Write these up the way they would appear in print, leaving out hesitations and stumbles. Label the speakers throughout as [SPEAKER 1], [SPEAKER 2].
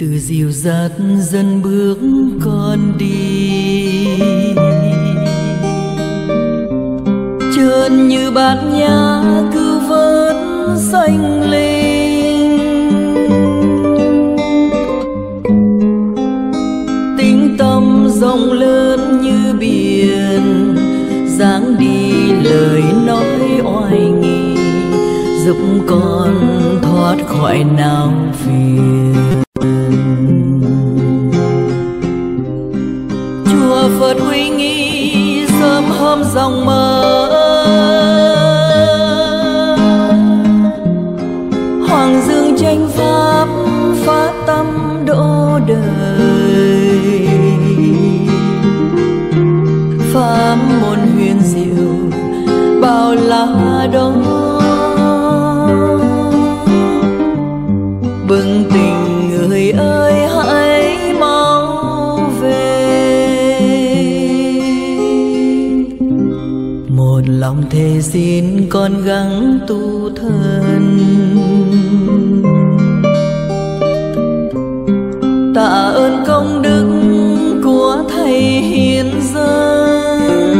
[SPEAKER 1] từ dìu dắt dần bước con đi, trơn như bát nhã cứ vớt xanh linh. Tính tâm rộng lớn như biển, dáng đi lời nói oai nghi, giúp con thoát khỏi não phiền. Chùa Phật uy nghi sớm hôm dòng mơ, hoàng dương tranh pháp phá tâm độ đời. Pháp môn huyền diệu bao la đó, bừng tỉnh người ơi hãy mau về. Một lòng thề xin con gắng tu thân, tạ ơn công đức của thầy hiến dâng.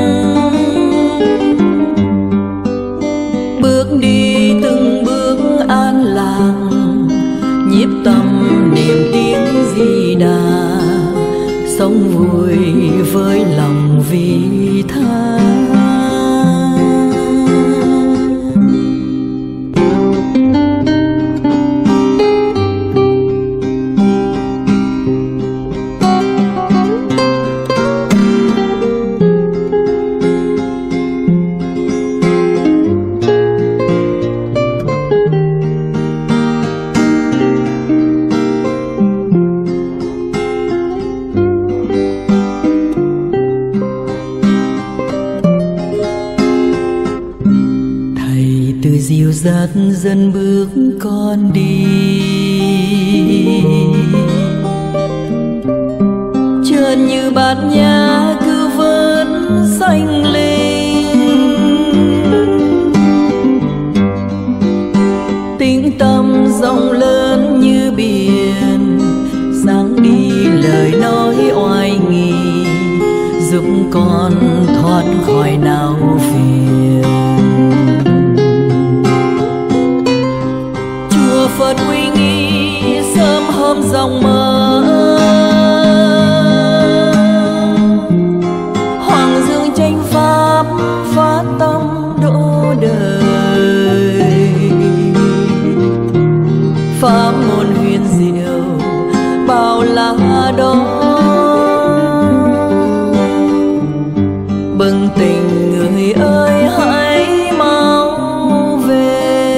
[SPEAKER 1] Bước đi từng bước an lạc, nhiếp tâm niệm tiếng Di Đà, sống vui với lòng vị tha. Dìu dắt dần bước con đi, trơn như bát nhã cứ vớt xanh linh. Tĩnh tâm rộng lớn như biển, dáng đi lời nói oai nghi, giúp con thoát khỏi não phiền. Phật uy nghi sớm hôm dòng mơ, hoàng dương tranh pháp phá tâm độ đời. Pháp môn huyền diệu bao la đó, bừng tỉnh người ơi hãy mau về.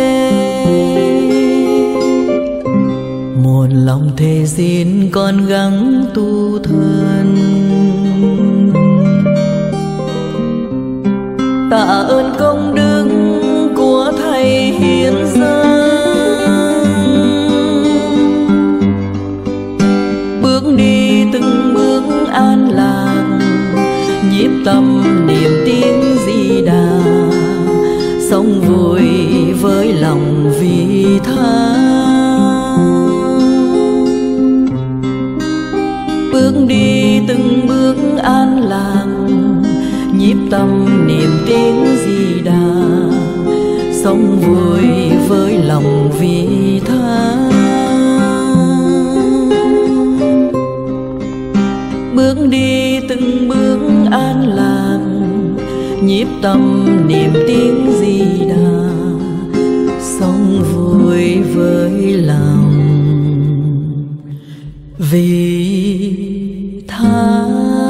[SPEAKER 1] Một lòng thề xin con gắng tu thân, tạ ơn công đức của thầy hiến dâng. Bước đi từng bước an lạc, nhiếp tâm niệm tiếng Di Đà, sống vui với lòng vị tha. Bước đi từng bước an lạc, nhiếp tâm niệm tiếng Di Đà, sống vui với lòng vị tha. Bước đi từng bước an lạc, nhiếp tâm niệm tiếng Di Đà, sống vui với lòng vị tha.